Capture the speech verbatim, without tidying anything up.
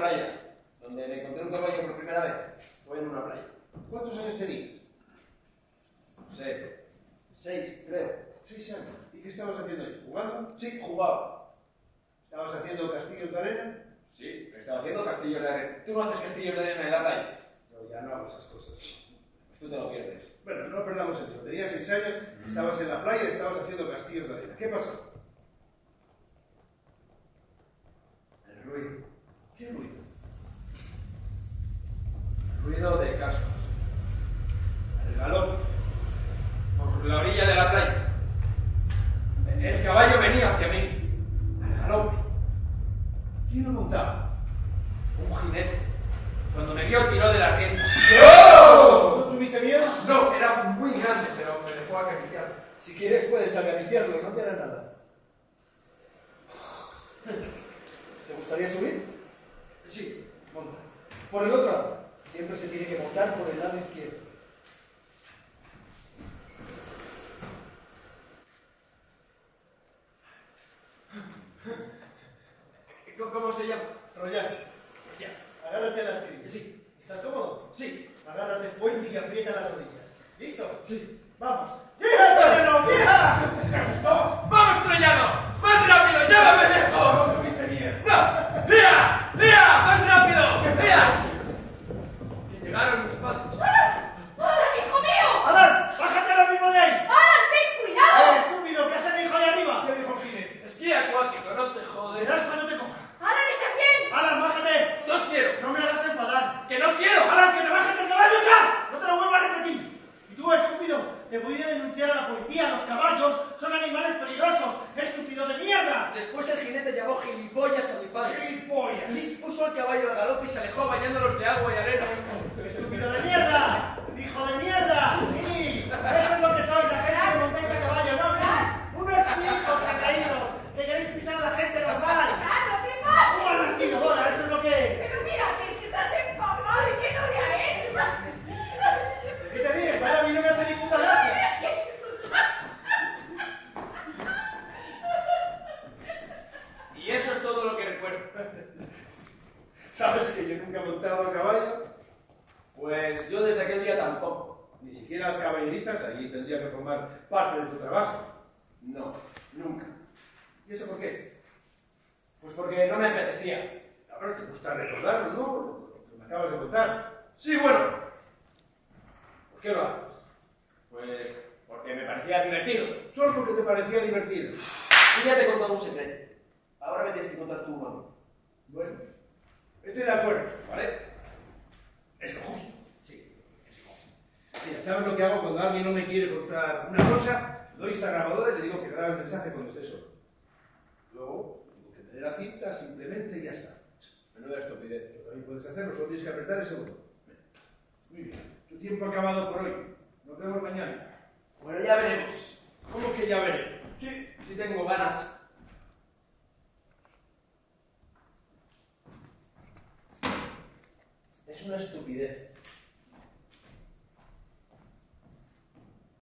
playa, donde me encontré un caballo por primera vez. Fue en una playa. ¿Cuántos años tenías? No sé, seis, creo. Seis años. ¿Y qué estabas haciendo ahí? ¿Jugando? Sí, jugaba. ¿Estabas haciendo castillos de arena? Sí, estaba haciendo castillos de arena. ¿Tú no haces castillos de arena en la playa? Yo ya no hago esas cosas. Pues tú te lo pierdes. Bueno, no perdamos el tiempo. Tenías seis años, estabas en la playa y estabas haciendo castillos de arena. ¿Qué pasó? El ruido. ¿Qué ruido? El ruido de cascos. El galope. Por la orilla de la playa. El caballo venía hacia mí. Al galope. ¿Quién lo montaba? Un jinete. Cuando me vio, tiró de la rienda. ¿No tuviste miedo? No, era muy grande, pero me dejó acariciar. Si quieres puedes acariciarlo, no te hará nada. ¿Te gustaría subir? Sí. Monta. Por el otro lado. Siempre se tiene que montar por el lado izquierdo. ¿Cómo se llama? Royal. Ya. Agárrate a las crías. Sí. ¿Estás cómodo? Sí. Agárrate fuerte y aprieta las rodillas. ¿Listo? Sí. ¡Vamos! ¡Llega, Troyano! ¡Llega! ¿Te gustó? ¡Vamos, Troyano! ¡Más rápido! ¡Llévame lejos! ¿No tuviste miedo? ¡No! ¡Lía! ¡Lía! ¡Más rápido! ¡Lía! Que llegaron mis padres. ¡Alan! ¡Alan, hijo mío! ¡Alan! ¡Bájate ahora mismo de ahí! ¡Alan, ten cuidado! ¡Eh, estúpido! ¿Qué hace mi hijo ahí arriba? ¿Qué dijo el jinete? Esquí acuático, no te jodes. Verás cuando te coja. ¡Alan, estás bien! ¡Alan, bájate! ¡No quiero! ¡No me hagas enfadar! ¡Que no quiero! ¡Alan, que te bajes del caballo ya! ¡No te lo vuelvo a repetir! Y tú, estúpido, te voy a denunciar a la policía. Los caballos son animales peligrosos. ¡Estúpido de mierda! Después el jinete llamó gilipollas a mi padre. ¡Gilipollas! Sí, puso al caballo al galope y se alejó bañándolos de agua y arena. ¡Estúpido de mierda! ¡Hijo de mierda! ¡Sí! Eso es lo que soy, la gente que montáis a caballo, ¿no? ¡Sí! ¡Unos hijos ha caído! ¡Que queréis pisar a la gente normal! ¡Alan, no te ¡Un pases! momentito, Dora! ¡Eso es lo que... Pero mira, que si estás empapado y lleno de arena. ¿Qué te ríes? Ahora a mí no me hace ni puta gracia. Es que... Y eso es todo lo que recuerdo. ¿Sabes que yo nunca he montado a caballo? Pues yo desde aquel día tampoco. Ni siquiera las caballerizas, allí tendría que formar parte de tu trabajo. No, nunca. ¿Y eso por qué? Pues porque no me apetecía. Ahora te gusta recordarlo, ¿no? Lo que me acabas de contar. Sí, bueno. ¿Por qué lo haces? Pues porque me parecía divertido. Solo porque te parecía divertido. Y ya te he contado un secreto. Ahora me tienes que contar tú, mami. Bueno, estoy de acuerdo. ¿Vale? Es lo justo. Sí. Mira, ¿sabes lo que hago cuando alguien no me quiere contar una cosa? Doy esta grabadora y le digo que grabe el mensaje cuando esté solo. Luego, digo que me dé la cinta simplemente y ya está. Menuda estupidez. Pero también puedes hacerlo, solo tienes que apretar ese botón. Muy bien. Tu tiempo ha acabado por hoy. Nos vemos mañana. Bueno, ya veremos. ¿Cómo que ya veremos? Sí, si tengo ganas. Es una estupidez.